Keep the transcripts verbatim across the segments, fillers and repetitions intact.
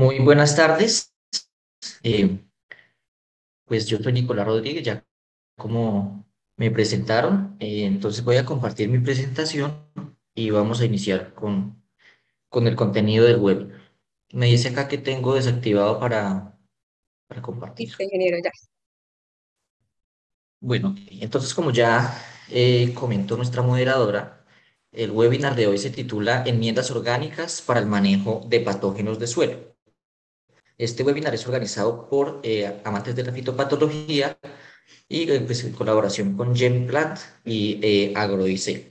Muy buenas tardes. Eh, pues yo soy Nicolás Rodríguez, ya como me presentaron, eh, entonces voy a compartir mi presentación y vamos a iniciar con, con el contenido del web. Me dice acá que tengo desactivado para, para compartir. Listo, ingeniero, ya. Bueno, entonces como ya eh, comentó nuestra moderadora, el webinar de hoy se titula Enmiendas orgánicas para el manejo de patógenos de suelo. Este webinar es organizado por eh, amantes de la fitopatología y eh, pues, en colaboración con Genplant y eh, AgroIC.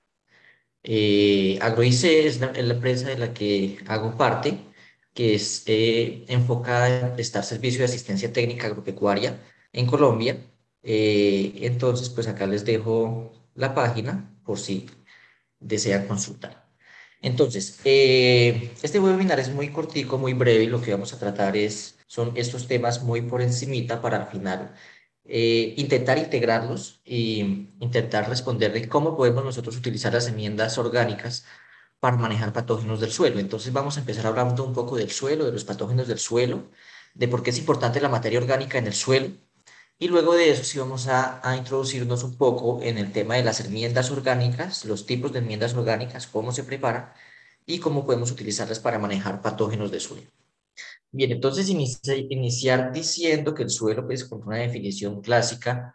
Eh, AgroIC es la, es la empresa de la que hago parte, que es eh, enfocada en prestar servicio de asistencia técnica agropecuaria en Colombia. Eh, entonces, pues acá les dejo la página por si desean consultar. Entonces, eh, este webinar es muy cortico, muy breve y lo que vamos a tratar es, son estos temas muy por encimita para al final eh, intentar integrarlos e intentar responderle cómo podemos nosotros utilizar las enmiendas orgánicas para manejar patógenos del suelo. Entonces vamos a empezar hablando un poco del suelo, de los patógenos del suelo, de por qué es importante la materia orgánica en el suelo y luego de eso sí vamos a, a introducirnos un poco en el tema de las enmiendas orgánicas, los tipos de enmiendas orgánicas, cómo se preparan y cómo podemos utilizarlas para manejar patógenos de suelo. Bien, entonces inicia- iniciar diciendo que el suelo, pues con una definición clásica,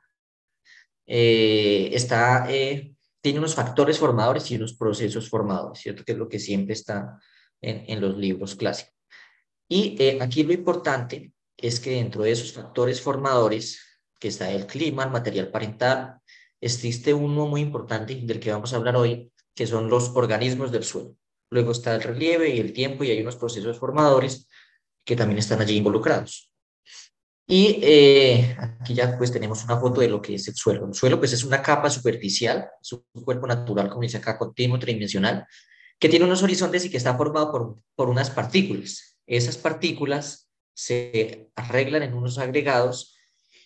eh, está, eh, tiene unos factores formadores y unos procesos formadores, ¿cierto? Que es lo que siempre está en, en los libros clásicos. Y eh, aquí lo importante es que dentro de esos factores formadores, que está el clima, el material parental, existe uno muy importante del que vamos a hablar hoy, que son los organismos del suelo. Luego está el relieve y el tiempo y hay unos procesos formadores que también están allí involucrados. Y eh, aquí ya pues tenemos una foto de lo que es el suelo. El suelo pues es una capa superficial, es un cuerpo natural, como dice acá, continuo, tridimensional, que tiene unos horizontes y que está formado por, por unas partículas. Esas partículas se arreglan en unos agregados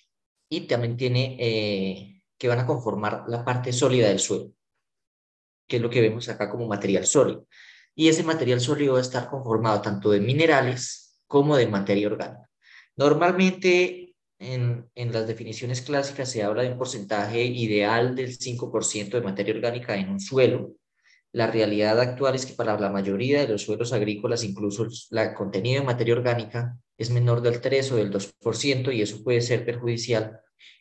y también tiene eh, que van a conformar la parte sólida del suelo, que es lo que vemos acá como material sólido. Y ese material sólido va a estar conformado tanto de minerales como de materia orgánica. Normalmente en, en las definiciones clásicas se habla de un porcentaje ideal del cinco por ciento de materia orgánica en un suelo. La realidad actual es que para la mayoría de los suelos agrícolas, incluso el contenido de materia orgánica es menor del tres o del dos por ciento y eso puede ser perjudicial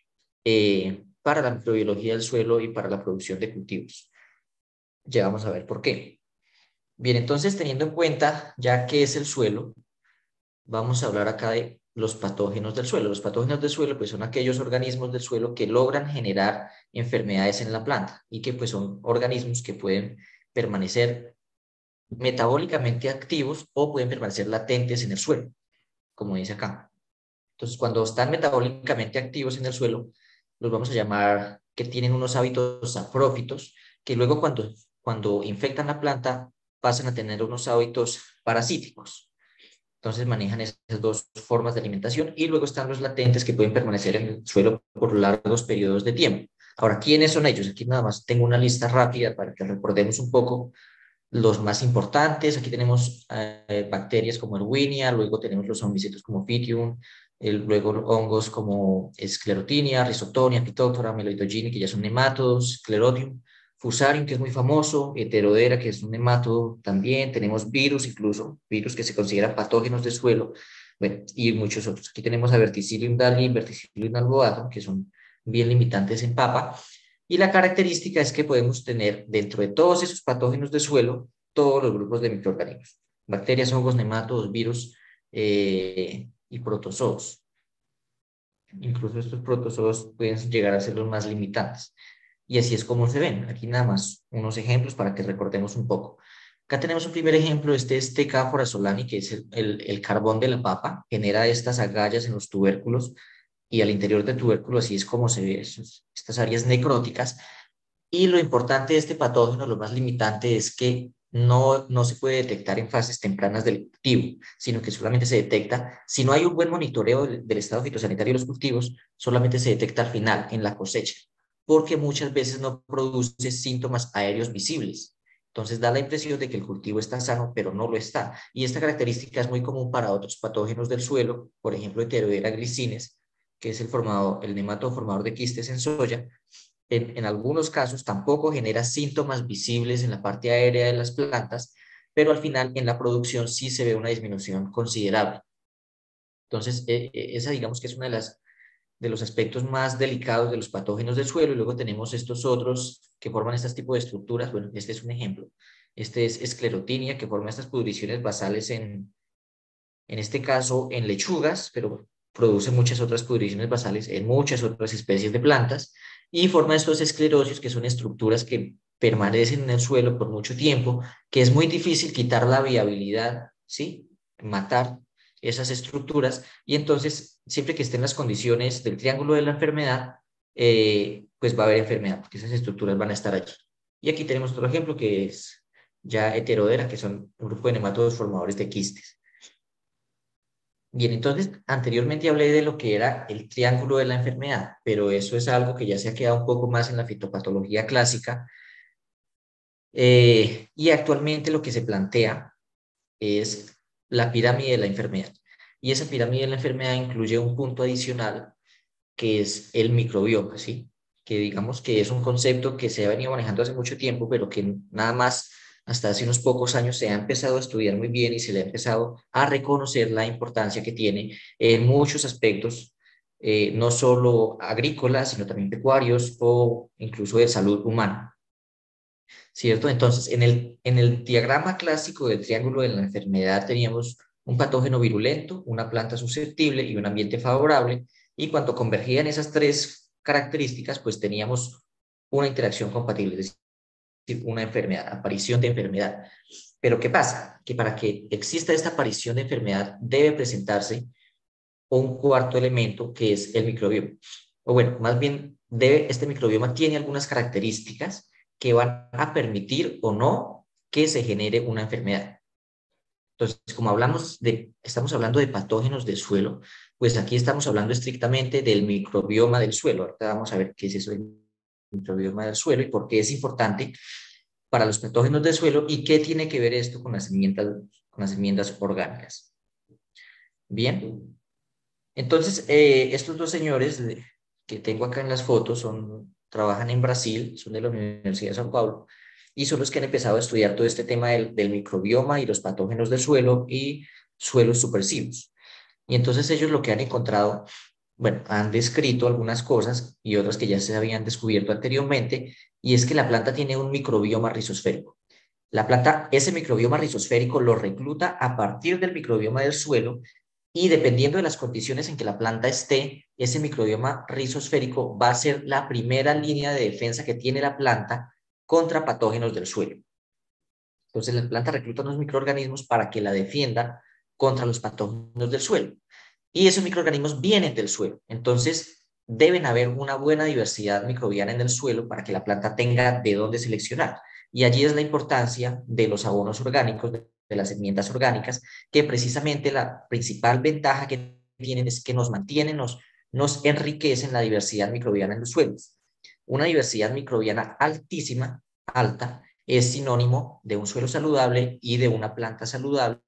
eh, para la microbiología del suelo y para la producción de cultivos. Ya vamos a ver por qué. Bien, entonces teniendo en cuenta ya qué es el suelo, vamos a hablar acá de los patógenos del suelo. Los patógenos del suelo pues son aquellos organismos del suelo que logran generar enfermedades en la planta y que pues son organismos que pueden permanecer metabólicamente activos o pueden permanecer latentes en el suelo, como dice acá. Entonces, cuando están metabólicamente activos en el suelo, los vamos a llamar que tienen unos hábitos saprófitos, que luego cuando, cuando infectan la planta pasan a tener unos hábitos parasíticos. Entonces manejan esas dos formas de alimentación y luego están los latentes que pueden permanecer en el suelo por largos periodos de tiempo. Ahora, ¿quiénes son ellos? Aquí nada más tengo una lista rápida para que recordemos un poco los más importantes. Aquí tenemos eh, bacterias como Erwinia, luego tenemos los homicidios como Pythium, el, luego hongos como Sclerotinia, Rhizotonia, Phytophthora, Meloidogene, que ya son nematodos, Sclerotium, Fusarium, que es muy famoso, Heterodera, que es un nemátodo también, tenemos virus, incluso virus que se consideran patógenos de suelo, bueno, y muchos otros. Aquí tenemos a Verticillium dali, Verticillium alboatum, que son bien limitantes en papa, y la característica es que podemos tener dentro de todos esos patógenos de suelo todos los grupos de microorganismos, bacterias, hongos, nematodos, virus eh, y protozoos. Incluso estos protozoos pueden llegar a ser los más limitantes. Y así es como se ven. Aquí nada más unos ejemplos para que recordemos un poco. Acá tenemos un primer ejemplo, este es T K forasolani, que es el, el, el carbón de la papa, genera estas agallas en los tubérculos y al interior del tubérculo así es como se ve esos, estas áreas necróticas. Y lo importante de este patógeno, lo más limitante, es que no, no se puede detectar en fases tempranas del cultivo, sino que solamente se detecta, si no hay un buen monitoreo del, del estado fitosanitario de los cultivos, solamente se detecta al final, en la cosecha, porque muchas veces no produce síntomas aéreos visibles. Entonces da la impresión de que el cultivo está sano, pero no lo está. Y esta característica es muy común para otros patógenos del suelo, por ejemplo, Heterodera glycines, que es el, formado, el nematodo formador de quistes en soya. En, en algunos casos tampoco genera síntomas visibles en la parte aérea de las plantas, pero al final en la producción sí se ve una disminución considerable. Entonces, eh, eh, esa digamos que es una de las de los aspectos más delicados de los patógenos del suelo, y luego tenemos estos otros que forman este tipo de estructuras. Bueno, este es un ejemplo. Este es esclerotinia, que forma estas pudriciones basales en, en este caso en lechugas, pero produce muchas otras pudriciones basales en muchas otras especies de plantas, y forma estos esclerosios, que son estructuras que permanecen en el suelo por mucho tiempo, que es muy difícil quitar la viabilidad, ¿sí? Matar esas estructuras, y entonces siempre que estén las condiciones del triángulo de la enfermedad, eh, pues va a haber enfermedad, porque esas estructuras van a estar allí. Y aquí tenemos otro ejemplo que es ya heterodera, que son un grupo de nematodos formadores de quistes. Bien, entonces anteriormente hablé de lo que era el triángulo de la enfermedad, pero eso es algo que ya se ha quedado un poco más en la fitopatología clásica, eh, y actualmente lo que se plantea es la pirámide de la enfermedad. Y esa pirámide de la enfermedad incluye un punto adicional que es el microbioma, ¿sí? Que digamos que es un concepto que se ha venido manejando hace mucho tiempo, pero que nada más hasta hace unos pocos años se ha empezado a estudiar muy bien y se le ha empezado a reconocer la importancia que tiene en muchos aspectos, eh, no solo agrícolas, sino también pecuarios o incluso de salud humana, ¿cierto? Entonces, en el, en el diagrama clásico del triángulo de la enfermedad teníamos un patógeno virulento, una planta susceptible y un ambiente favorable, y cuando convergían esas tres características, pues teníamos una interacción compatible, es decir, una enfermedad, aparición de enfermedad. Pero ¿qué pasa? Que para que exista esta aparición de enfermedad debe presentarse un cuarto elemento, que es el microbioma. O bueno, más bien, debe, este microbioma tiene algunas características que van a permitir o no que se genere una enfermedad. Entonces, como hablamos de, estamos hablando de patógenos del suelo, pues aquí estamos hablando estrictamente del microbioma del suelo. Ahorita vamos a ver qué es eso del microbioma del suelo y por qué es importante para los patógenos del suelo y qué tiene que ver esto con las enmiendas, con las enmiendas orgánicas. Bien, entonces, eh, estos dos señores de- que tengo acá en las fotos son, trabajan en Brasil, son de la Universidad de São Paulo, y son los que han empezado a estudiar todo este tema del, del microbioma y los patógenos del suelo y suelos supresivos. Y entonces ellos lo que han encontrado, bueno, han descrito algunas cosas y otras que ya se habían descubierto anteriormente, y es que la planta tiene un microbioma rizosférico. La planta, ese microbioma rizosférico lo recluta a partir del microbioma del suelo, y dependiendo de las condiciones en que la planta esté, ese microbioma rizosférico va a ser la primera línea de defensa que tiene la planta contra patógenos del suelo. Entonces la planta recluta unos microorganismos para que la defienda contra los patógenos del suelo. Y esos microorganismos vienen del suelo. Entonces deben haber una buena diversidad microbiana en el suelo para que la planta tenga de dónde seleccionar. Y allí es la importancia de los abonos orgánicos, de, de las enmiendas orgánicas, que precisamente la principal ventaja que tienen es que nos mantienen, nos, nos enriquecen la diversidad microbiana en los suelos. Una diversidad microbiana altísima, alta, es sinónimo de un suelo saludable y de una planta saludable,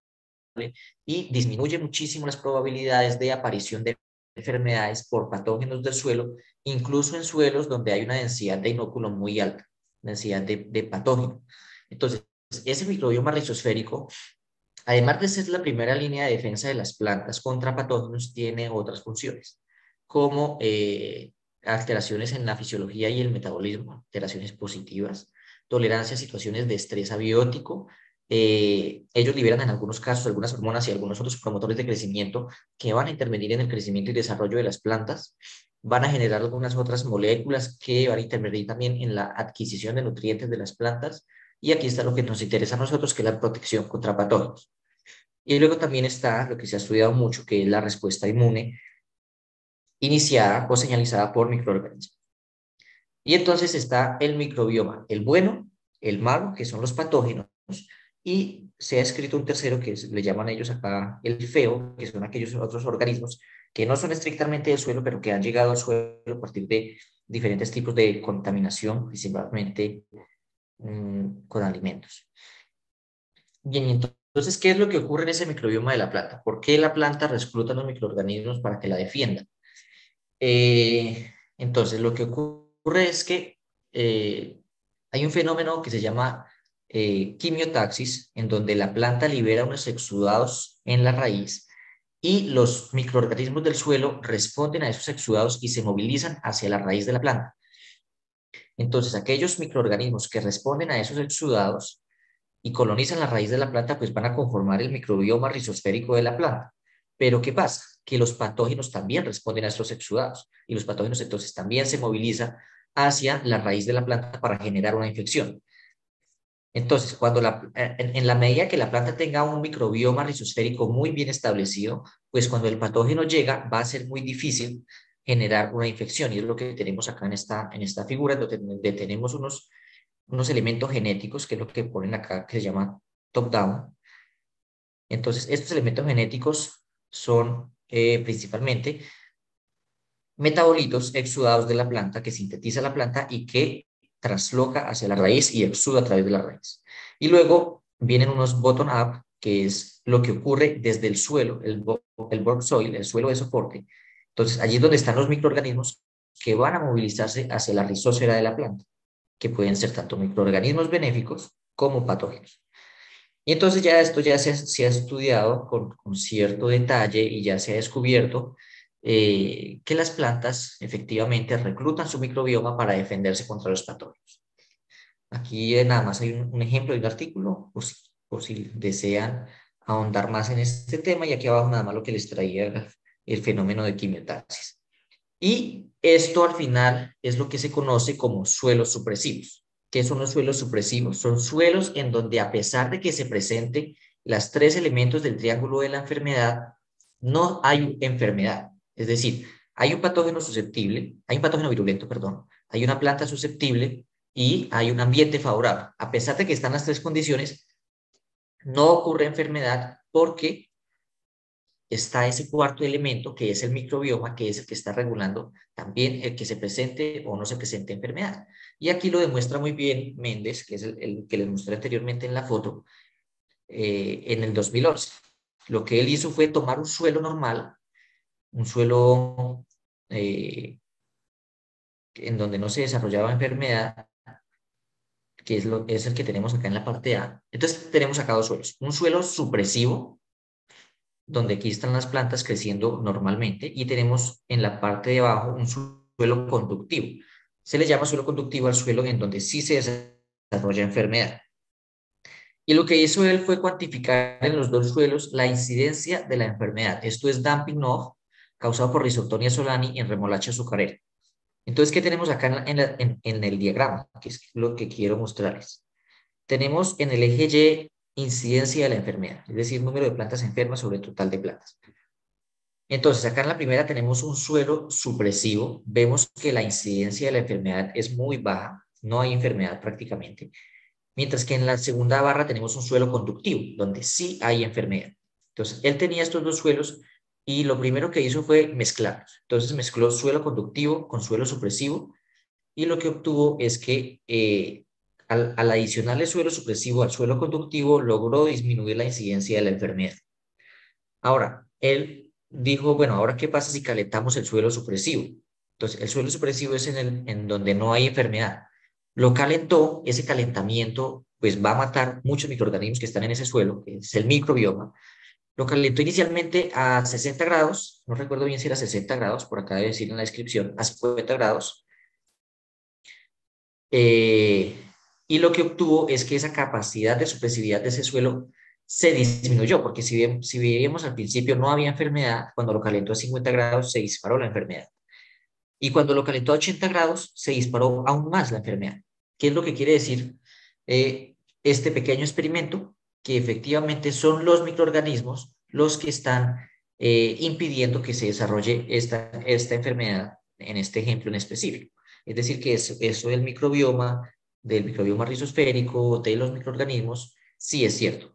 y disminuye muchísimo las probabilidades de aparición de enfermedades por patógenos del suelo, incluso en suelos donde hay una densidad de inóculo muy alta, densidad de, de patógeno. Entonces, ese microbioma rizosférico, además de ser la primera línea de defensa de las plantas contra patógenos, tiene otras funciones, como eh, alteraciones en la fisiología y el metabolismo, alteraciones positivas, tolerancia a situaciones de estrés abiótico. Eh, ellos liberan en algunos casos algunas hormonas y algunos otros promotores de crecimiento que van a intervenir en el crecimiento y desarrollo de las plantas. Van a generar algunas otras moléculas que van a intervenir también en la adquisición de nutrientes de las plantas. Y aquí está lo que nos interesa a nosotros, que es la protección contra patógenos. Y luego también está lo que se ha estudiado mucho, que es la respuesta inmune iniciada o señalizada por microorganismos. Y entonces está el microbioma, el bueno, el malo, que son los patógenos, y se ha escrito un tercero que es, le llaman ellos acá el feo, que son aquellos otros organismos que no son estrictamente del suelo, pero que han llegado al suelo a partir de diferentes tipos de contaminación, principalmente mm, con alimentos. Bien, entonces, ¿qué es lo que ocurre en ese microbioma de la planta? ¿Por qué la planta recluta los microorganismos para que la defiendan? Eh, entonces, lo que ocurre es que eh, hay un fenómeno que se llama eh, quimiotaxis, en donde la planta libera unos exudados en la raíz y los microorganismos del suelo responden a esos exudados y se movilizan hacia la raíz de la planta. Entonces, aquellos microorganismos que responden a esos exudados y colonizan la raíz de la planta, pues van a conformar el microbioma rizosférico de la planta. Pero ¿qué pasa? Que los patógenos también responden a estos exudados y los patógenos entonces también se movilizan hacia la raíz de la planta para generar una infección. Entonces, cuando la, en, en la medida que la planta tenga un microbioma rizosférico muy bien establecido, pues cuando el patógeno llega va a ser muy difícil generar una infección y es lo que tenemos acá en esta, en esta figura, donde, donde tenemos unos, unos elementos genéticos, que es lo que ponen acá, que se llama top-down. Entonces, estos elementos genéticos son eh, principalmente metabolitos exudados de la planta que sintetiza la planta y que trasloca hacia la raíz y exuda a través de la raíz. Y luego vienen unos bottom-up, que es lo que ocurre desde el suelo, el, el bulk soil, el suelo de soporte. Entonces, allí es donde están los microorganismos que van a movilizarse hacia la rizósfera de la planta, que pueden ser tanto microorganismos benéficos como patógenos. Y entonces ya esto ya se, se ha estudiado con, con, cierto detalle y ya se ha descubierto eh, que las plantas efectivamente reclutan su microbioma para defenderse contra los patógenos. Aquí eh, nada más hay un, un ejemplo de un artículo, por si, por si desean ahondar más en este tema, y aquí abajo nada más lo que les traía el, el fenómeno de quimiotaxis. Y esto al final es lo que se conoce como suelos supresivos. ¿Qué son los suelos supresivos? Son suelos en donde, a pesar de que se presenten los tres elementos del triángulo de la enfermedad, no hay enfermedad. Es decir, hay un patógeno susceptible, hay un patógeno virulento, perdón, hay una planta susceptible y hay un ambiente favorable. A pesar de que están las tres condiciones, no ocurre enfermedad porque está ese cuarto elemento que es el microbioma, que es el que está regulando también el que se presente o no se presente enfermedad. Y aquí lo demuestra muy bien Méndez, que es el, el que les mostré anteriormente en la foto, eh, en el dos mil once. Lo que él hizo fue tomar un suelo normal, un suelo eh, en donde no se desarrollaba enfermedad, que es, lo, es el que tenemos acá en la parte A. Entonces tenemos acá dos suelos. Un suelo supresivo, donde aquí están las plantas creciendo normalmente, y tenemos en la parte de abajo un suelo conductivo. Se le llama suelo conductivo al suelo en donde sí se desarrolla enfermedad. Y lo que hizo él fue cuantificar en los dos suelos la incidencia de la enfermedad. Esto es damping off, causado por Rhizoctonia solani en remolacha azucarera. Entonces, ¿qué tenemos acá en, la, en, la, en, en el diagrama? Que es lo que quiero mostrarles. Tenemos en el eje Y incidencia de la enfermedad, es decir, número de plantas enfermas sobre el total de plantas. Entonces, acá en la primera tenemos un suelo supresivo. Vemos que la incidencia de la enfermedad es muy baja, no hay enfermedad prácticamente. Mientras que en la segunda barra tenemos un suelo conductivo, donde sí hay enfermedad. Entonces, él tenía estos dos suelos y lo primero que hizo fue mezclarlos. Entonces, mezcló suelo conductivo con suelo supresivo y lo que obtuvo es que eh, al, al adicionarle suelo supresivo al suelo conductivo, logró disminuir la incidencia de la enfermedad. Ahora, él dijo, bueno, ahora ¿qué pasa si calentamos el suelo supresivo? Entonces, el suelo supresivo es en, el, en donde no hay enfermedad. Lo calentó, ese calentamiento pues va a matar muchos microorganismos que están en ese suelo, que es el microbioma. Lo calentó inicialmente a sesenta grados, no recuerdo bien si era sesenta grados, por acá debe decir en la descripción, a cincuenta grados. Eh, y lo que obtuvo es que esa capacidad de supresividad de ese suelo se disminuyó, porque si, bien, si veíamos al principio no había enfermedad, cuando lo calentó a cincuenta grados se disparó la enfermedad. Y cuando lo calentó a ochenta grados se disparó aún más la enfermedad. ¿Qué es lo que quiere decir eh, este pequeño experimento? Que efectivamente son los microorganismos los que están eh, impidiendo que se desarrolle esta, esta enfermedad en este ejemplo en específico. Es decir, que es, eso del microbioma, del microbioma rizosférico, de los microorganismos, sí es cierto.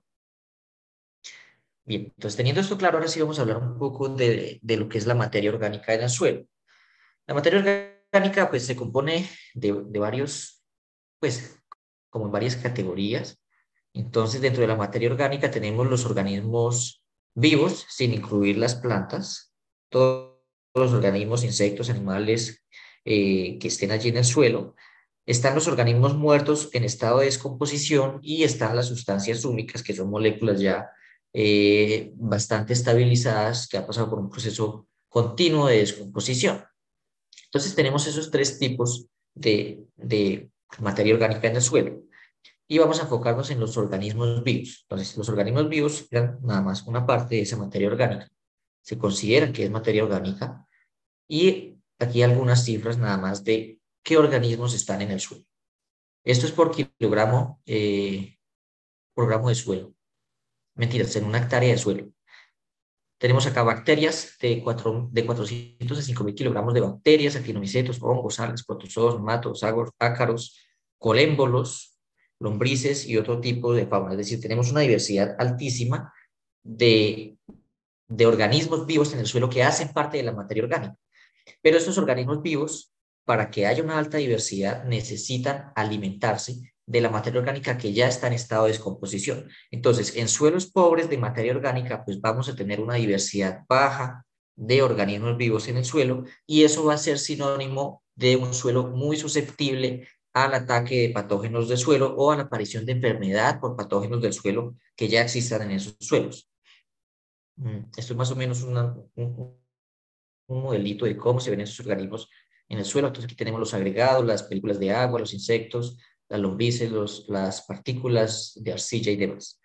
Bien, entonces teniendo esto claro, ahora sí vamos a hablar un poco de, de lo que es la materia orgánica en el suelo. La materia orgánica pues se compone de, de varios, pues como en varias categorías. Entonces, dentro de la materia orgánica tenemos los organismos vivos, sin incluir las plantas, todos los organismos, insectos, animales eh, que estén allí en el suelo. Están los organismos muertos en estado de descomposición y están las sustancias únicas, que son moléculas ya eh, bastante estabilizadas, que han pasado por un proceso continuo de descomposición. Entonces tenemos esos tres tipos de, de materia orgánica en el suelo y vamos a enfocarnos en los organismos vivos. Entonces, los organismos vivos eran nada más una parte de esa materia orgánica. Se consideran que es materia orgánica y aquí algunas cifras nada más de qué organismos están en el suelo. Esto es por kilogramo, eh, por gramo de suelo. Mentiras, en una hectárea de suelo. Tenemos acá bacterias de, cuatro, de cuatrocientos a cinco mil kilogramos de bacterias, actinomicetos, hongos, algas, protozoos, matos, ácaros, colémbolos, lombrices y otro tipo de fauna. Es decir, tenemos una diversidad altísima de, de organismos vivos en el suelo que hacen parte de la materia orgánica. Pero estos organismos vivos, para que haya una alta diversidad, necesitan alimentarse de la materia orgánica que ya está en estado de descomposición. Entonces, en suelos pobres de materia orgánica, pues vamos a tener una diversidad baja de organismos vivos en el suelo y eso va a ser sinónimo de un suelo muy susceptible al ataque de patógenos del suelo o a la aparición de enfermedad por patógenos del suelo que ya existan en esos suelos. Esto es más o menos una, un, un modelito de cómo se ven esos organismos en el suelo. Entonces aquí tenemos los agregados, las películas de agua, los insectos, las lombrices, los, las partículas de arcilla y demás.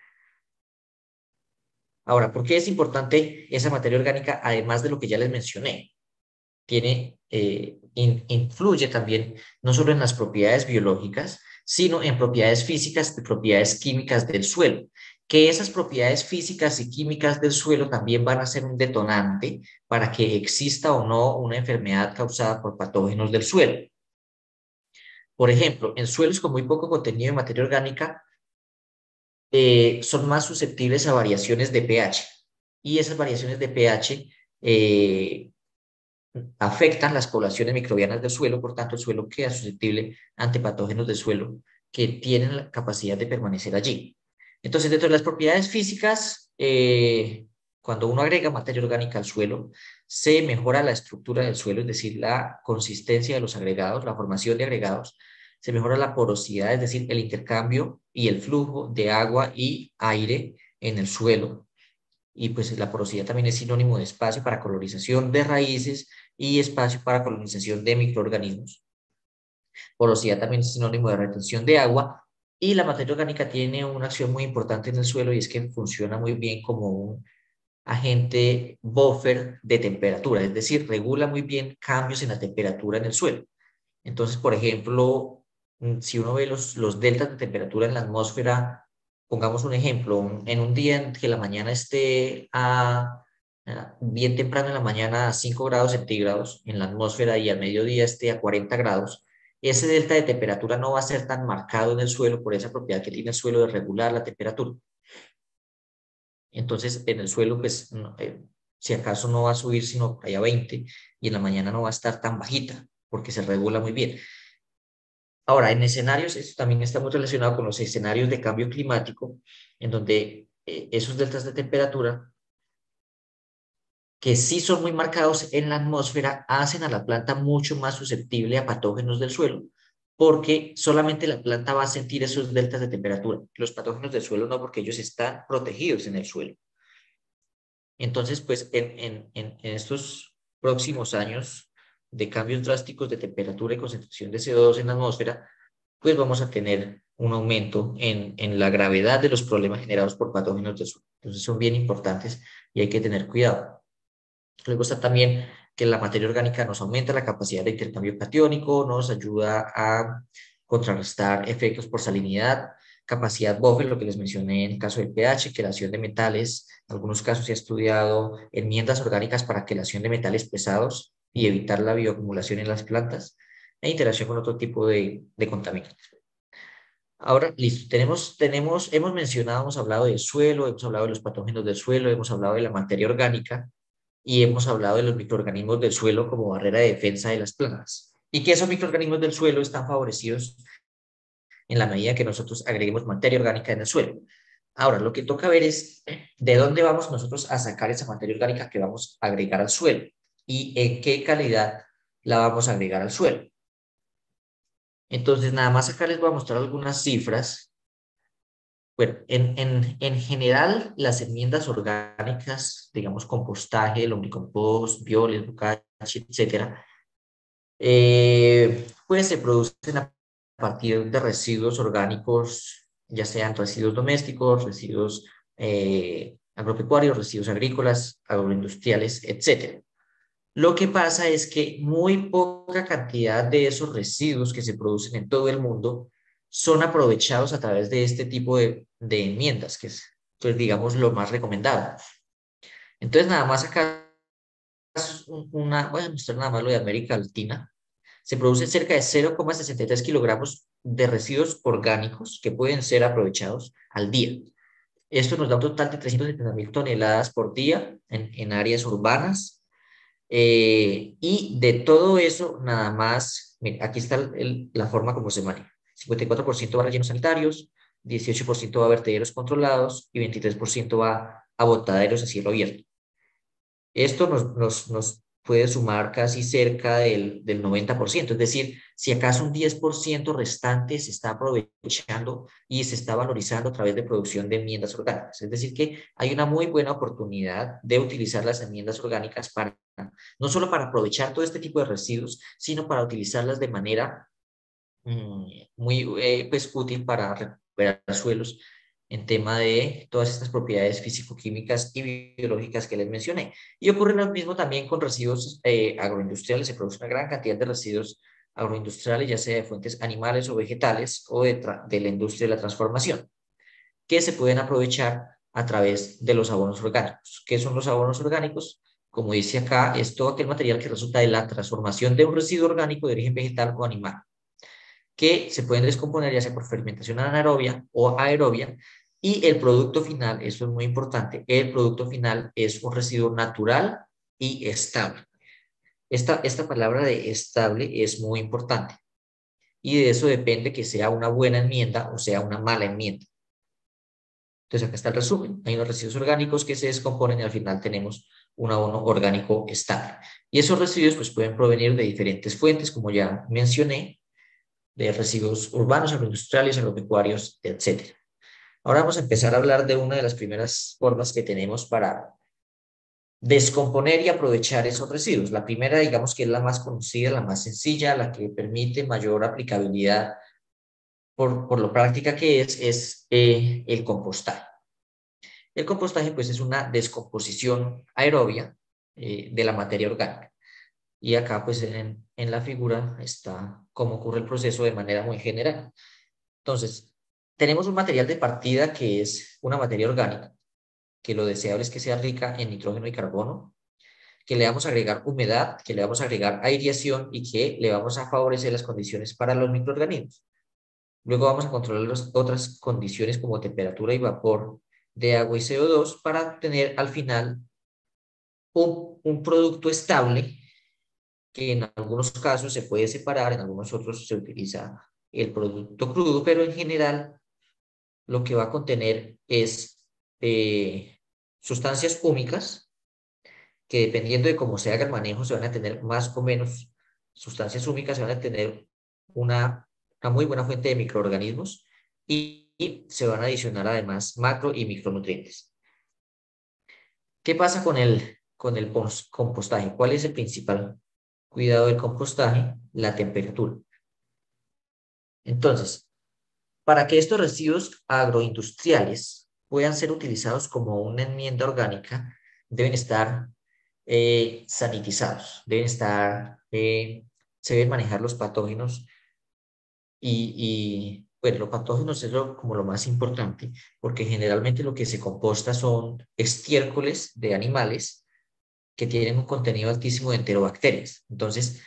Ahora, ¿por qué es importante esa materia orgánica además de lo que ya les mencioné? Tiene, eh, in, influye también no solo en las propiedades biológicas, sino en propiedades físicas y propiedades químicas del suelo, que esas propiedades físicas y químicas del suelo también van a ser un detonante para que exista o no una enfermedad causada por patógenos del suelo. Por ejemplo, en suelos con muy poco contenido de materia orgánica, eh, son más susceptibles a variaciones de pH, y esas variaciones de pH eh, afectan las poblaciones microbianas del suelo, por tanto el suelo queda susceptible ante patógenos del suelo que tienen la capacidad de permanecer allí. Entonces, dentro de las propiedades físicas, eh, cuando uno agrega materia orgánica al suelo, se mejora la estructura del suelo, es decir, la consistencia de los agregados, la formación de agregados, se mejora la porosidad, es decir, el intercambio y el flujo de agua y aire en el suelo. Y pues la porosidad también es sinónimo de espacio para colonización de raíces y espacio para colonización de microorganismos. Porosidad también es sinónimo de retención de agua y la materia orgánica tiene una acción muy importante en el suelo y es que funciona muy bien como un agente buffer de temperatura, es decir, regula muy bien cambios en la temperatura en el suelo. Entonces, por ejemplo, si uno ve los, los deltas de temperatura en la atmósfera, pongamos un ejemplo, en un día en que la mañana esté a, a, bien temprano en la mañana a cinco grados centígrados en la atmósfera y al mediodía esté a cuarenta grados, ese delta de temperatura no va a ser tan marcado en el suelo por esa propiedad que tiene el suelo de regular la temperatura. Entonces, en el suelo, pues, no, eh, si acaso no va a subir sino allá a veinte y en la mañana no va a estar tan bajita porque se regula muy bien. Ahora, en escenarios, esto también está muy relacionado con los escenarios de cambio climático, en donde eh, esos deltas de temperatura, que sí son muy marcados en la atmósfera, hacen a la planta mucho más susceptible a patógenos del suelo, porque solamente la planta va a sentir esos deltas de temperatura. Los patógenos del suelo no, porque ellos están protegidos en el suelo. Entonces, pues en, en, en, en estos próximos años de cambios drásticos de temperatura y concentración de C O dos en la atmósfera, pues vamos a tener un aumento en, en la gravedad de los problemas generados por patógenos del suelo. Entonces son bien importantes y hay que tener cuidado. Luego está también que la materia orgánica nos aumenta la capacidad de intercambio catiónico, nos ayuda a contrarrestar efectos por salinidad, capacidad buffer, lo que les mencioné en el caso del pH, quelación de metales. En algunos casos se ha estudiado enmiendas orgánicas para quelación de metales pesados y evitar la bioacumulación en las plantas e interacción con otro tipo de, de contaminantes. Ahora, listo, tenemos, tenemos, hemos mencionado, hemos hablado del suelo, hemos hablado de los patógenos del suelo, hemos hablado de la materia orgánica y hemos hablado de los microorganismos del suelo como barrera de defensa de las plantas. Y que esos microorganismos del suelo están favorecidos en la medida que nosotros agreguemos materia orgánica en el suelo. Ahora, lo que toca ver es de dónde vamos nosotros a sacar esa materia orgánica que vamos a agregar al suelo y en qué calidad la vamos a agregar al suelo. Entonces, nada más acá les voy a mostrar algunas cifras. Bueno, en, en, en general, las enmiendas orgánicas, digamos, compostaje, lombricompost, bioles, bocachi, etcétera, eh, pues se producen a partir de residuos orgánicos, ya sean residuos domésticos, residuos eh, agropecuarios, residuos agrícolas, agroindustriales, etcétera. Lo que pasa es que muy poca cantidad de esos residuos que se producen en todo el mundo son aprovechados a través de este tipo de, de enmiendas, que es, pues, digamos, lo más recomendado. Entonces, nada más acá, una, voy a mostrar nada más lo de América Latina. Se producen cerca de cero coma sesenta y tres kilogramos de residuos orgánicos que pueden ser aprovechados al día. Esto nos da un total de trescientas setenta mil toneladas por día en, en áreas urbanas. Eh, y de todo eso, nada más, mira, aquí está el, la forma como se maneja. cincuenta y cuatro por ciento va a rellenos sanitarios, dieciocho por ciento va a vertederos controlados y veintitrés por ciento va a botaderos a cielo abierto. Esto nos, nos, nos puede sumar casi cerca del, del noventa por ciento, es decir, si acaso un diez por ciento restante se está aprovechando y se está valorizando a través de producción de enmiendas orgánicas. Es decir, que hay una muy buena oportunidad de utilizar las enmiendas orgánicas para, no solo para aprovechar todo este tipo de residuos, sino para utilizarlas de manera mmm, muy eh, pues, útil para recuperar suelos en tema de todas estas propiedades físico-químicas y biológicas que les mencioné. Y ocurre lo mismo también con residuos eh, agroindustriales. Se produce una gran cantidad de residuos agroindustriales, ya sea de fuentes animales o vegetales o de, de la industria de la transformación, que se pueden aprovechar a través de los abonos orgánicos. ¿Qué son los abonos orgánicos? Como dice acá, es todo aquel material que resulta de la transformación de un residuo orgánico de origen vegetal o animal, que se pueden descomponer ya sea por fermentación anaerobia o aerobia, y el producto final, eso es muy importante, el producto final es un residuo natural y estable. Esta, esta palabra de estable es muy importante y de eso depende que sea una buena enmienda o sea una mala enmienda. Entonces acá está el resumen, hay unos residuos orgánicos que se descomponen y al final tenemos un abono orgánico estable. Y esos residuos pues pueden provenir de diferentes fuentes, como ya mencioné, de residuos urbanos, agroindustriales, agropecuarios, etcétera. Ahora vamos a empezar a hablar de una de las primeras formas que tenemos para descomponer y aprovechar esos residuos. La primera, digamos que es la más conocida, la más sencilla, la que permite mayor aplicabilidad por, por lo práctica que es, es eh, el compostaje. El compostaje pues es una descomposición aerobia eh, de la materia orgánica. Y acá pues en, en la figura está cómo ocurre el proceso de manera muy general. Entonces, tenemos un material de partida que es una materia orgánica, que lo deseable es que sea rica en nitrógeno y carbono, que le vamos a agregar humedad, que le vamos a agregar aireación y que le vamos a favorecer las condiciones para los microorganismos. Luego vamos a controlar las otras condiciones como temperatura y vapor de agua y C O dos para obtener al final un, un producto estable que en algunos casos se puede separar, en algunos otros se utiliza el producto crudo, pero en general lo que va a contener es eh, sustancias húmicas que dependiendo de cómo se haga el manejo se van a tener más o menos sustancias húmicas, se van a tener una, una muy buena fuente de microorganismos y, y se van a adicionar además macro y micronutrientes. ¿Qué pasa con el, con el compostaje? ¿Cuál es el principal cuidado del compostaje? La temperatura. Entonces, para que estos residuos agroindustriales puedan ser utilizados como una enmienda orgánica, deben estar eh, sanitizados, deben estar, eh, se deben manejar los patógenos y, y bueno, los patógenos es lo, como lo más importante, porque generalmente lo que se composta son estiércoles de animales que tienen un contenido altísimo de enterobacterias. Entonces,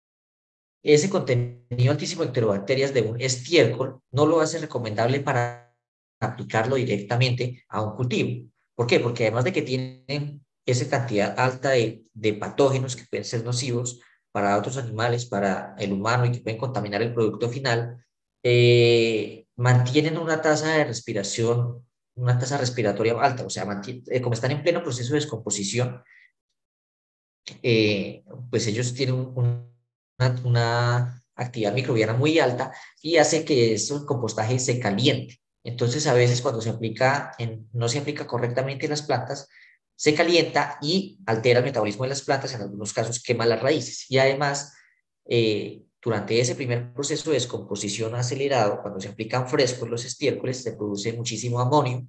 ese contenido altísimo de enterobacterias de un estiércol no lo hace recomendable para aplicarlo directamente a un cultivo. ¿Por qué? Porque además de que tienen esa cantidad alta de, de patógenos que pueden ser nocivos para otros animales, para el humano y que pueden contaminar el producto final, eh, mantienen una tasa de respiración, una tasa respiratoria alta, o sea, manti- eh, como están en pleno proceso de descomposición, eh, pues ellos tienen un- una, una actividad microbiana muy alta y hace que ese compostaje se caliente. Entonces, a veces cuando se aplica en- no se aplica correctamente en las plantas, se calienta y altera el metabolismo de las plantas, en algunos casos quema las raíces. Y además, eh, durante ese primer proceso de descomposición acelerado, cuando se aplican frescos los estiércoles, se produce muchísimo amonio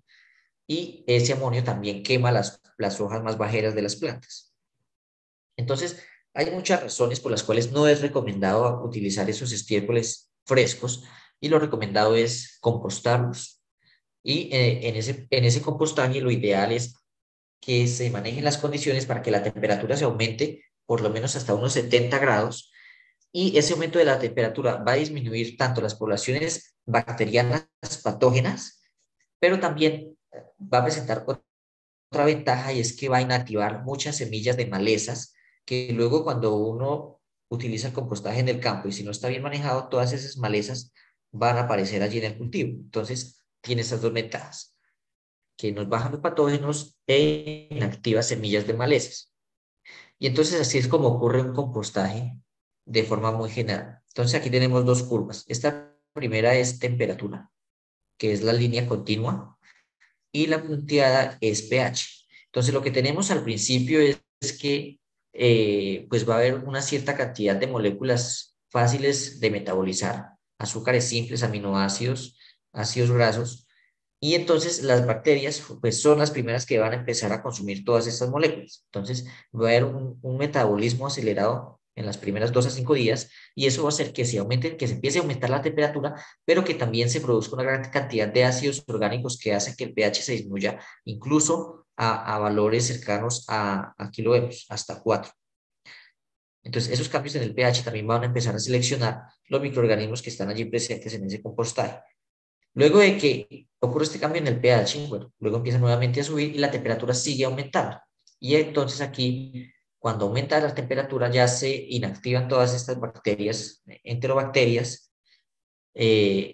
y ese amonio también quema las, las hojas más bajeras de las plantas. Entonces, hay muchas razones por las cuales no es recomendado utilizar esos estiércoles frescos y lo recomendado es compostarlos. Y eh, en ese, en ese compostaje lo ideal es que se manejen las condiciones para que la temperatura se aumente por lo menos hasta unos setenta grados y ese aumento de la temperatura va a disminuir tanto las poblaciones bacterianas patógenas, pero también eh, va a presentar otra ventaja y es que va a inactivar muchas semillas de malezas que luego cuando uno utiliza el compostaje en el campo y si no está bien manejado, todas esas malezas van a aparecer allí en el cultivo. Entonces, tiene esas dos ventajas, que nos bajan los patógenos e inactiva semillas de malezas. Y entonces así es como ocurre un compostaje de forma muy general. Entonces aquí tenemos dos curvas. Esta primera es temperatura, que es la línea continua, y la punteada es pH. Entonces, lo que tenemos al principio es, es que eh, pues va a haber una cierta cantidad de moléculas fáciles de metabolizar, azúcares simples, aminoácidos, ácidos grasos, y entonces las bacterias pues son las primeras que van a empezar a consumir todas estas moléculas. Entonces va a haber un, un metabolismo acelerado en las primeras dos a cinco días y eso va a hacer que se aumente, que se empiece a aumentar la temperatura, pero que también se produzca una gran cantidad de ácidos orgánicos que hacen que el pH se disminuya incluso a, a valores cercanos a, aquí lo vemos, hasta cuatro. Entonces, esos cambios en el pH también van a empezar a seleccionar los microorganismos que están allí presentes en ese compostaje. Luego de que ocurre este cambio en el pH, bueno, luego empieza nuevamente a subir y la temperatura sigue aumentando. Y entonces aquí, cuando aumenta la temperatura, ya se inactivan todas estas bacterias, enterobacterias, eh,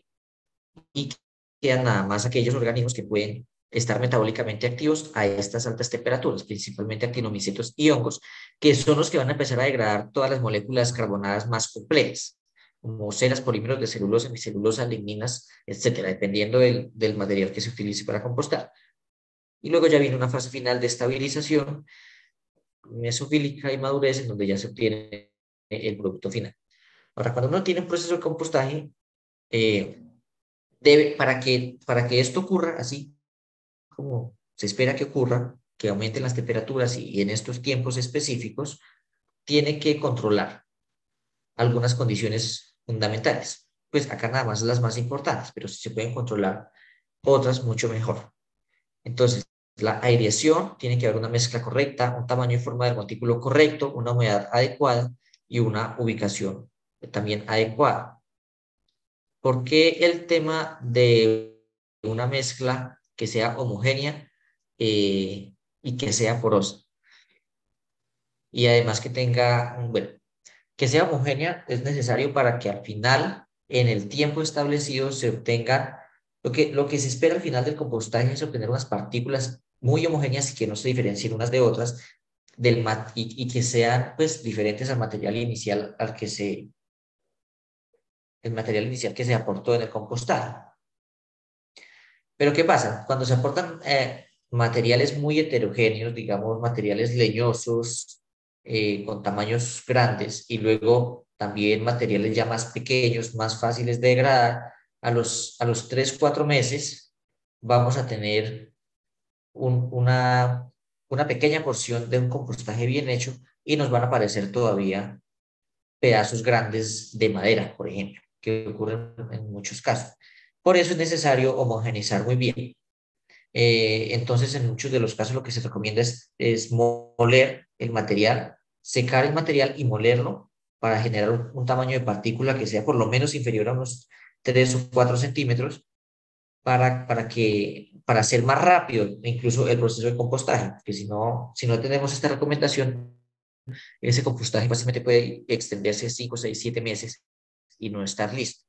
y quedan nada más aquellos organismos que pueden estar metabólicamente activos a estas altas temperaturas, principalmente actinomicetos y hongos, que son los que van a empezar a degradar todas las moléculas carbonadas más complejas, como ceras, polímeros de celulosa, hemicelulosa, ligninas, etcétera, dependiendo del, del material que se utilice para compostar. Y luego ya viene una fase final de estabilización, mesofílica y madurez, en donde ya se obtiene el producto final. Ahora, cuando uno tiene un proceso de compostaje, eh, debe, para que, para que esto ocurra así como se espera que ocurra, que aumenten las temperaturas y, y en estos tiempos específicos, tiene que controlar algunas condiciones fundamentales. Pues acá nada más las más importantes, pero si se pueden controlar otras mucho mejor. Entonces, la aireación, tiene que haber una mezcla correcta, un tamaño y forma del montículo correcto, una humedad adecuada y una ubicación también adecuada. ¿Por qué el tema de una mezcla que sea homogénea eh, y que sea porosa? Y además que tenga, bueno, que sea homogénea es necesario para que al final, en el tiempo establecido, se obtenga lo que, lo que se espera al final del compostaje es obtener unas partículas muy homogéneas y que no se diferencien unas de otras del mat y, y que sean pues diferentes al material inicial al que se, el material inicial que se aportó en el compostaje. Pero ¿qué pasa? Cuando se aportan eh, materiales muy heterogéneos, digamos materiales leñosos, eh, con tamaños grandes, y luego también materiales ya más pequeños, más fáciles de degradar, a los, a los tres cuatro meses vamos a tener un- una, una pequeña porción de un compostaje bien hecho y nos van a aparecer todavía pedazos grandes de madera, por ejemplo, que ocurren en muchos casos. Por eso es necesario homogeneizar muy bien. Eh, entonces, en muchos de los casos lo que se recomienda es, es moler el material, secar el material y molerlo para generar un, un tamaño de partícula que sea por lo menos inferior a unos tres o cuatro centímetros para, para, que, para hacer más rápido incluso el proceso de compostaje, que si no, si no tenemos esta recomendación, ese compostaje fácilmente puede extenderse cinco seis siete meses y no estar listo.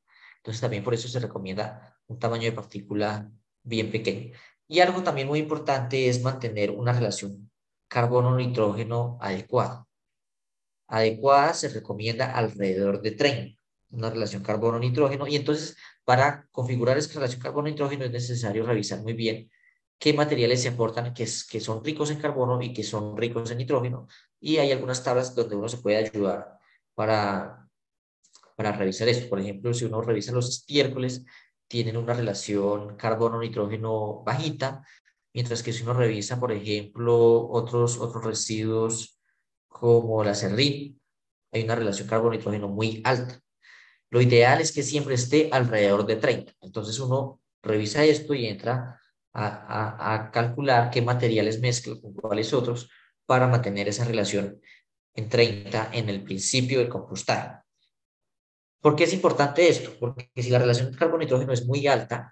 Entonces también por eso se recomienda un tamaño de partícula bien pequeño. Y algo también muy importante es mantener una relación carbono-nitrógeno adecuada. Adecuada se recomienda alrededor de treinta, una relación carbono-nitrógeno. Y entonces, para configurar esta relación carbono-nitrógeno es necesario revisar muy bien qué materiales se aportan que, es, que son ricos en carbono y que son ricos en nitrógeno. Y hay algunas tablas donde uno se puede ayudar para, para revisar esto. Por ejemplo, si uno revisa los estiércoles, tienen una relación carbono-nitrógeno bajita, mientras que si uno revisa, por ejemplo, otros, otros residuos como la serrín, hay una relación carbono-nitrógeno muy alta. Lo ideal es que siempre esté alrededor de treinta. Entonces uno revisa esto y entra a, a, a calcular qué materiales mezcla con cuáles otros para mantener esa relación en treinta en el principio del compostaje. ¿Por qué es importante esto? Porque si la relación carbono-nitrógeno es muy alta,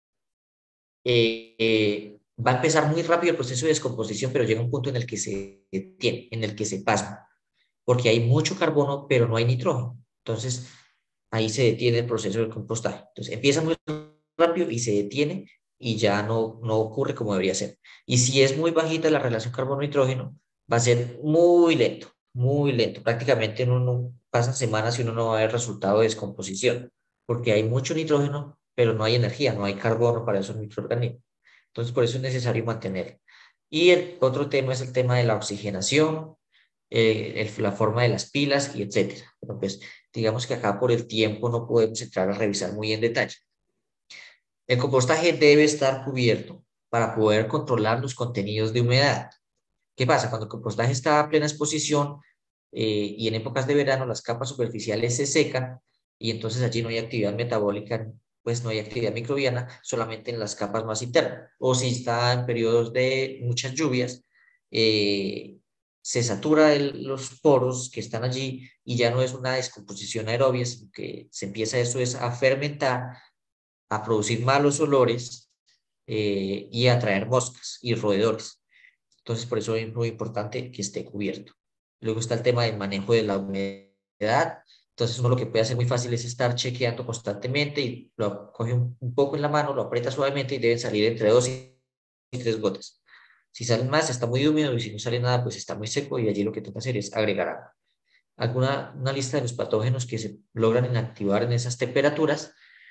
eh, eh, va a empezar muy rápido el proceso de descomposición, pero llega un punto en el que se detiene, en el que se pasma, porque hay mucho carbono, pero no hay nitrógeno. Entonces, ahí se detiene el proceso del compostaje. Entonces, empieza muy rápido y se detiene y ya no, no ocurre como debería ser. Y si es muy bajita la relación carbono-nitrógeno, va a ser muy lento, muy lento. Prácticamente uno no, pasan semanas y uno no va a ver resultado de descomposición, porque hay mucho nitrógeno, pero no hay energía, no hay carbono para esos microorganismos. Entonces, por eso es necesario mantener. Y el otro tema es el tema de la oxigenación, eh, el- la forma de las pilas y etcétera. Pero pues digamos que acá por el tiempo no podemos entrar a revisar muy en detalle. El compostaje debe estar cubierto para poder controlar los contenidos de humedad. ¿Qué pasa? Cuando el compostaje está a plena exposición eh, y en épocas de verano las capas superficiales se secan y entonces allí no hay actividad metabólica, pues no hay actividad microbiana, solamente en las capas más internas. O si está en periodos de muchas lluvias, eh, se satura el- los poros que están allí y ya no es una descomposición aerobia, sino que se empieza eso es a fermentar, a producir malos olores eh, y a traer moscas y roedores. Entonces, por eso es muy importante que esté cubierto. Luego está el tema del manejo de la humedad. Entonces, uno lo que puede hacer muy fácil es estar chequeando constantemente y lo coge un, un poco en la mano, lo aprieta suavemente y deben salir entre dos y tres gotas. Si salen más, está muy húmedo y si no sale nada, pues está muy seco y allí lo que toca hacer es agregar agua. Alguna, una lista de los patógenos que se logran inactivar en esas temperaturas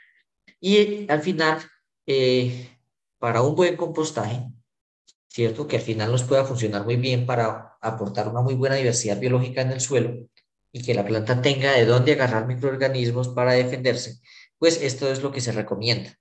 y al final, eh, para un buen compostaje, ¿cierto? Que al final nos pueda funcionar muy bien para aportar una muy buena diversidad biológica en el suelo y que la planta tenga de dónde agarrar microorganismos para defenderse, pues esto es lo que se recomienda.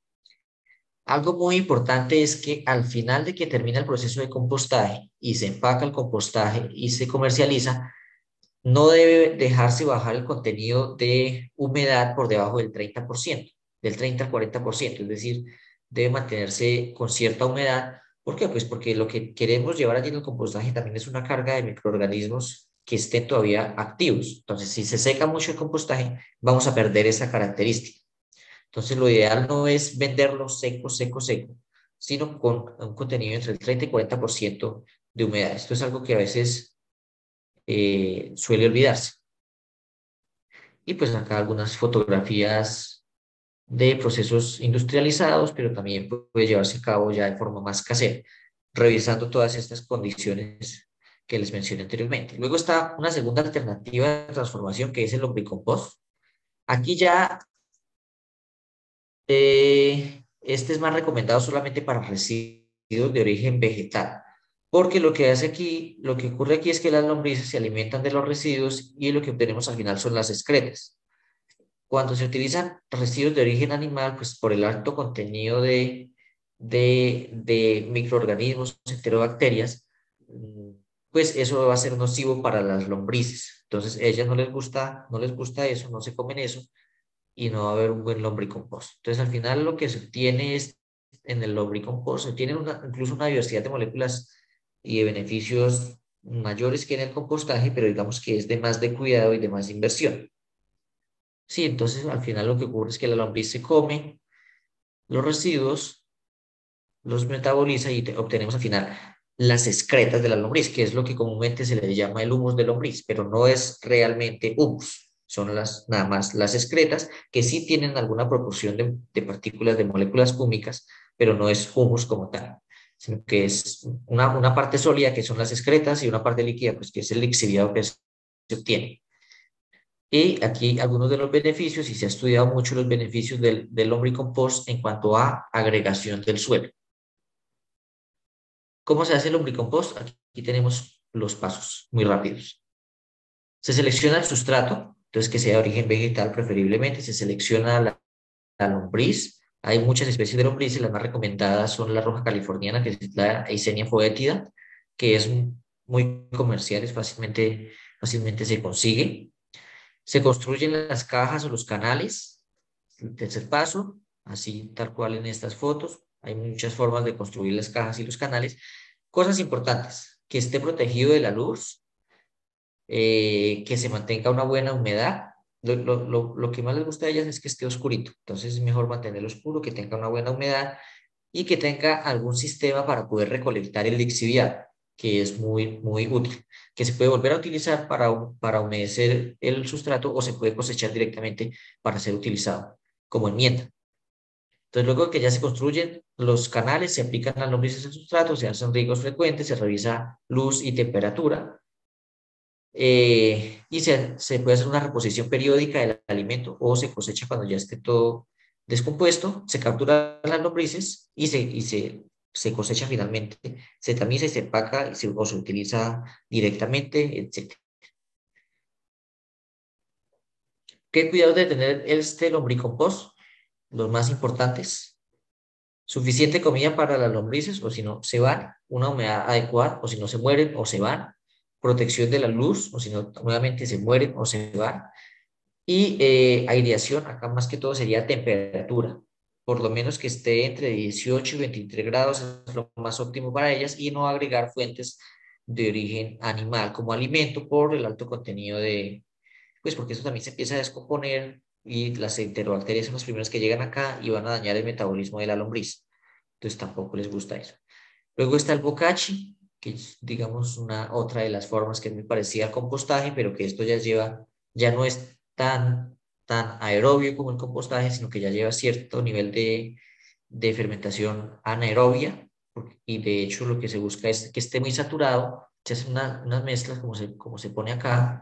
Algo muy importante es que al final de que termina el proceso de compostaje y se empaca el compostaje y se comercializa, no debe dejarse bajar el contenido de humedad por debajo del treinta por ciento, del treinta al cuarenta por ciento, es decir, debe mantenerse con cierta humedad. ¿Por qué? Pues porque lo que queremos llevar allí en el compostaje también es una carga de microorganismos que estén todavía activos. Entonces, si se seca mucho el compostaje, vamos a perder esa característica. Entonces, lo ideal no es venderlo seco, seco, seco, sino con un contenido entre el treinta y cuarenta por ciento de humedad. Esto es algo que a veces eh, suele olvidarse. Y pues acá algunas fotografías de procesos industrializados, pero también puede llevarse a cabo ya de forma más casera, revisando todas estas condiciones que les mencioné anteriormente. Luego está una segunda alternativa de transformación que es el lombricompost. Aquí ya eh, este es más recomendado solamente para residuos de origen vegetal, porque lo que hace aquí, lo que ocurre aquí es que las lombrices se alimentan de los residuos y lo que obtenemos al final son las excretas. Cuando se utilizan residuos de origen animal, pues por el alto contenido de, de, de microorganismos, enterobacterias, mm, pues eso va a ser nocivo para las lombrices. Entonces, a ellas no les gusta, no les gusta eso, no se comen eso y no va a haber un buen lombricompost. Entonces, al final lo que se obtiene es en el lombricompost, se tiene una, incluso una diversidad de moléculas y de beneficios mayores que en el compostaje, pero digamos que es de más de cuidado y de más inversión. Sí, entonces al final lo que ocurre es que la lombriz se come los residuos, los metaboliza y te- obtenemos al final las excretas de la lombriz, que es lo que comúnmente se le llama el humus de lombriz, pero no es realmente humus. son las, nada más las excretas, que sí tienen alguna proporción de, de partículas de moléculas húmicas, pero no es humus como tal, sino que es una, una parte sólida que son las excretas y una parte líquida, pues que es el lixiviado que se obtiene. Y aquí algunos de los beneficios, y se ha estudiado mucho los beneficios del, del lombricompost en cuanto a agregación del suelo. ¿Cómo se hace el lombricompost? Aquí tenemos los pasos muy rápidos. Se selecciona el sustrato, entonces que sea de origen vegetal preferiblemente, se selecciona la, la lombriz. Hay muchas especies de lombrices, las más recomendadas son la roja californiana, que es la Eisenia foetida, que es muy comercial, es fácilmente, fácilmente se consigue. Se construyen las cajas o los canales. El tercer paso, así tal cual en estas fotos. Hay muchas formas de construir las cajas y los canales. Cosas importantes, que esté protegido de la luz, eh, que se mantenga una buena humedad. Lo, lo, lo, lo que más les gusta a ellas es que esté oscurito. Entonces es mejor mantenerlo oscuro, que tenga una buena humedad y que tenga algún sistema para poder recolectar el lixiviado, que es muy, muy útil, que se puede volver a utilizar para, para humedecer el sustrato o se puede cosechar directamente para ser utilizado como enmienda. Entonces, luego que ya se construyen los canales, se aplican las lombrices al sustrato, se hacen riegos frecuentes, se revisa luz y temperatura, eh, y se, se puede hacer una reposición periódica del alimento o se cosecha cuando ya esté todo descompuesto, se capturan las lombrices y se, y se, se cosecha finalmente, se tamiza y se empaca y se, o se utiliza directamente, etcétera. ¿Qué cuidados de tener este lombricompost? Los más importantes: suficiente comida para las lombrices, o si no, se van; una humedad adecuada, o si no, se mueren o se van; protección de la luz, o si no, nuevamente se mueren o se van; y eh, aireación, acá más que todo sería temperatura, por lo menos que esté entre dieciocho y veintitrés grados, es lo más óptimo para ellas, y no agregar fuentes de origen animal como alimento por el alto contenido de, pues porque eso también se empieza a descomponer y las enterobacterias son las primeras que llegan acá y van a dañar el metabolismo de la lombriz. Entonces tampoco les gusta eso. Luego está el bokashi, que es, digamos, una otra de las formas que me parecía al compostaje, pero que esto ya lleva, ya no es tan, tan aerobio como el compostaje, sino que ya lleva cierto nivel de, de fermentación anaerobia, y de hecho lo que se busca es que esté muy saturado. Se hacen una, unas mezclas como se, como se pone acá,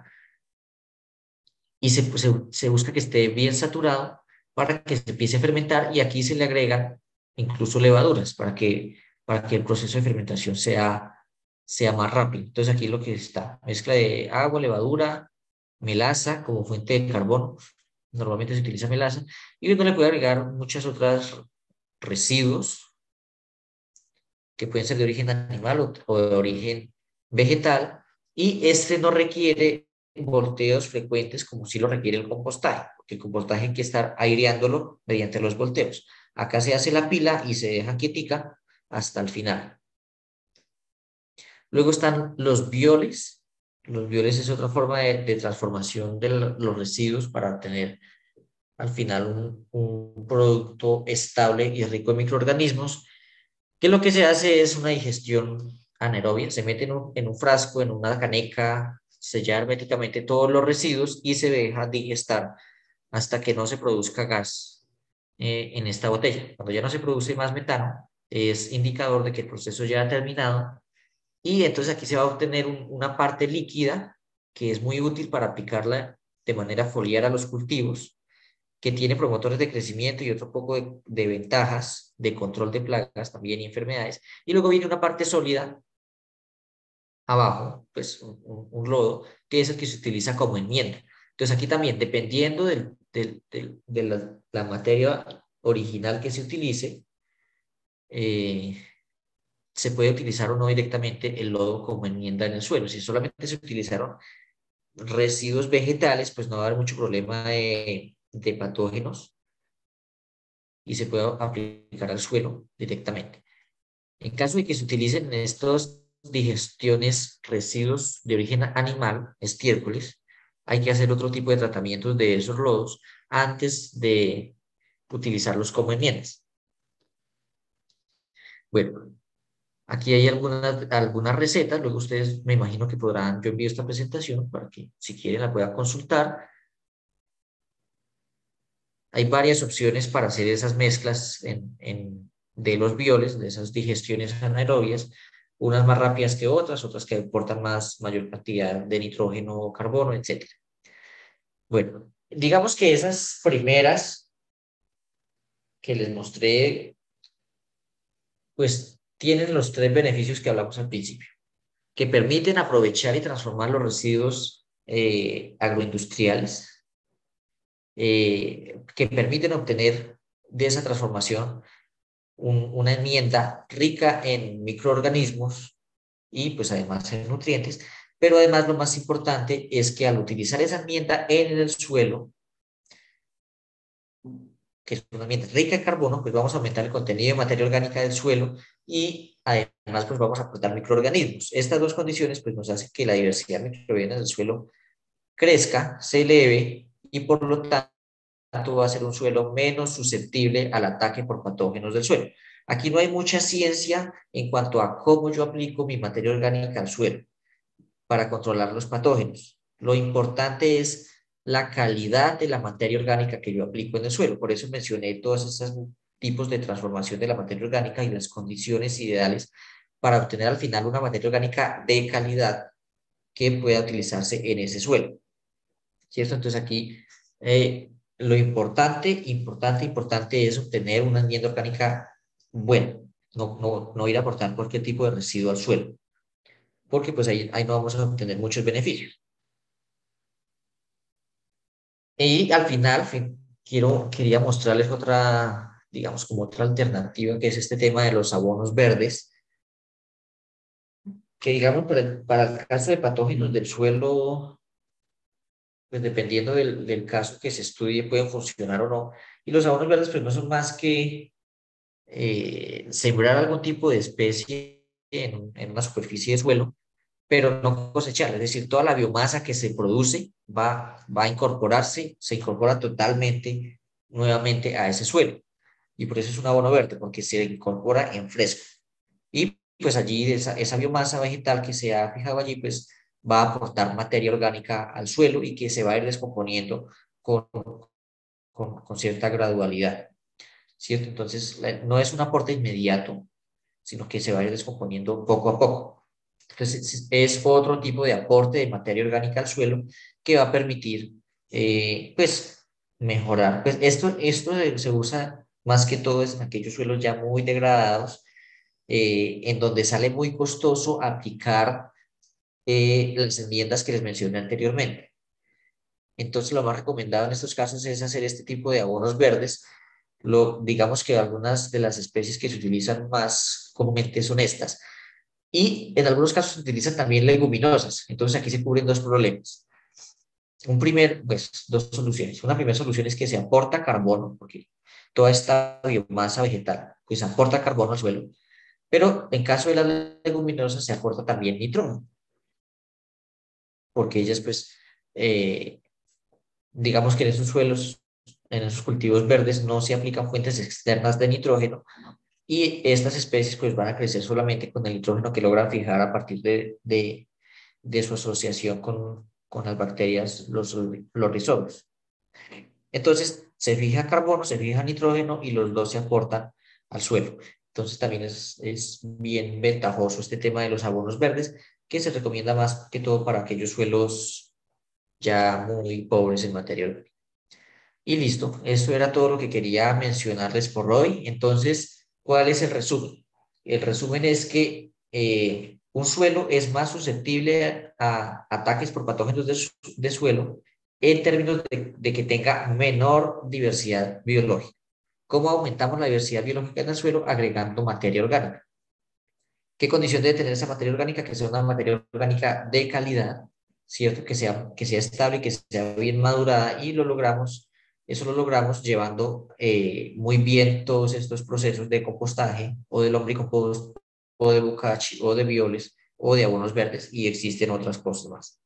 y se, se, se busca que esté bien saturado para que se empiece a fermentar, y aquí se le agregan incluso levaduras para que, para que el proceso de fermentación sea, sea más rápido. Entonces aquí lo que está, mezcla de agua, levadura, melaza como fuente de carbono, normalmente se utiliza melaza, y uno le puede agregar muchas otras residuos que pueden ser de origen animal o, o de origen vegetal, y este no requiere volteos frecuentes como si lo requiere el compostaje, porque el compostaje hay que estar aireándolo mediante los volteos. Acá se hace la pila y se deja quietica hasta el final. Luego están los bioles. Los bioles es otra forma de, de transformación de los residuos para obtener al final un, un producto estable y rico en microorganismos, que lo que se hace es una digestión anaerobia. Se mete en un, en un frasco, en una caneca, sellar herméticamente todos los residuos y se deja digestar hasta que no se produzca gas eh, en esta botella. Cuando ya no se produce más metano, es indicador de que el proceso ya ha terminado, y entonces aquí se va a obtener un, una parte líquida que es muy útil para aplicarla de manera foliar a los cultivos, que tiene promotores de crecimiento y otro poco de, de ventajas de control de plagas también y enfermedades. Y luego viene una parte sólida abajo, pues un, un, un lodo, que es el que se utiliza como enmienda. Entonces aquí también, dependiendo del, del, del, de la, la materia original que se utilice, eh, se puede utilizar o no directamente el lodo como enmienda en el suelo. Si solamente se utilizaron residuos vegetales, pues no va a haber mucho problema de, de patógenos y se puede aplicar al suelo directamente. En caso de que se utilicen estos digestiones, residuos de origen animal, estiércoles, hay que hacer otro tipo de tratamientos de esos lodos antes de utilizarlos como enmiendas. Bueno, aquí hay algunas, algunas recetas, luego ustedes me imagino que podrán, yo envío esta presentación para que si quieren la puedan consultar. Hay varias opciones para hacer esas mezclas en, en- de los bioles, de esas digestiones anaerobias, unas más rápidas que otras, otras que aportan más, mayor cantidad de nitrógeno o carbono, etcétera. Bueno, digamos que esas primeras que les mostré, pues tienen los tres beneficios que hablamos al principio, que permiten aprovechar y transformar los residuos eh, agroindustriales, eh, que permiten obtener de esa transformación un- una enmienda rica en microorganismos y pues además en nutrientes, pero además lo más importante es que al utilizar esa enmienda en el suelo, que es una ambiente rica en carbono, pues vamos a aumentar el contenido de materia orgánica del suelo y además pues vamos a aportar microorganismos. Estas dos condiciones pues nos hacen que la diversidad microbiana del suelo crezca, se eleve y por lo tanto va a ser un suelo menos susceptible al ataque por patógenos del suelo. Aquí no hay mucha ciencia en cuanto a cómo yo aplico mi materia orgánica al suelo para controlar los patógenos. Lo importante es la calidad de la materia orgánica que yo aplico en el suelo. Por eso mencioné todos estos tipos de transformación de la materia orgánica y las condiciones ideales para obtener al final una materia orgánica de calidad que pueda utilizarse en ese suelo. ¿Cierto? Entonces aquí eh, lo importante, importante, importante es obtener una enmienda orgánica buena, no, no, no ir a aportar cualquier tipo de residuo al suelo, porque pues ahí, ahí no vamos a obtener muchos beneficios. Y al final, fin, quiero, quería mostrarles otra, digamos, como otra alternativa, que es este tema de los abonos verdes, que digamos, para el, para el caso de patógenos del suelo, pues dependiendo del, del caso que se estudie, pueden funcionar o no. Y los abonos verdes, pues no son más que eh, sembrar algún tipo de especie en, en una superficie de suelo, pero no cosechar, es decir, toda la biomasa que se produce va, va a incorporarse, se incorpora totalmente nuevamente a ese suelo. Y por eso es un abono verde, porque se incorpora en fresco. Y pues allí esa, esa biomasa vegetal que se ha fijado allí, pues va a aportar materia orgánica al suelo y que se va a ir descomponiendo con, con, con cierta gradualidad, ¿cierto? Entonces, la- no es un aporte inmediato, sino que se va a ir descomponiendo poco a poco. Entonces, es, es otro tipo de aporte de materia orgánica al suelo que va a permitir, eh, pues, mejorar. Pues esto, esto de- se usa más que todo es en aquellos suelos ya muy degradados, eh, en donde sale muy costoso aplicar eh, las enmiendas que les mencioné anteriormente. Entonces, lo más recomendado en estos casos es hacer este tipo de abonos verdes. Lo, digamos que algunas de las especies que se utilizan más comúnmente son estas. Y en algunos casos se utilizan también leguminosas. Entonces, aquí se cubren dos problemas. Un primer, pues, dos soluciones. Una primera solución es que se aporta carbono, porque toda esta biomasa vegetal, pues aporta carbono al suelo. Pero en caso de las leguminosas se aporta también nitrógeno, porque ellas, pues, eh, digamos que en esos suelos, en esos cultivos verdes, no se aplican fuentes externas de nitrógeno y estas especies pues van a crecer solamente con el nitrógeno que logran fijar a partir de, de, de su asociación con, con las bacterias, los, los rizobios. Entonces, se fija carbono, se fija nitrógeno y los dos se aportan al suelo. Entonces, también es, es bien ventajoso este tema de los abonos verdes, que se recomienda más que todo para aquellos suelos ya muy pobres en materia orgánica. Y listo, eso era todo lo que quería mencionarles por hoy. Entonces, ¿cuál es el resumen? El resumen es que eh, un suelo es más susceptible a ataques por patógenos de, su- de suelo en términos de, de que tenga menor diversidad biológica. ¿Cómo aumentamos la diversidad biológica en el suelo? Agregando materia orgánica. ¿Qué condición debe tener esa materia orgánica? Que sea una materia orgánica de calidad, ¿cierto? Que sea, que sea estable, que sea bien madurada y lo logramos, eso lo logramos llevando eh, muy bien todos estos procesos de compostaje o de lombricompost o de bocachi o de bioles o de abonos verdes y existen otras cosas más.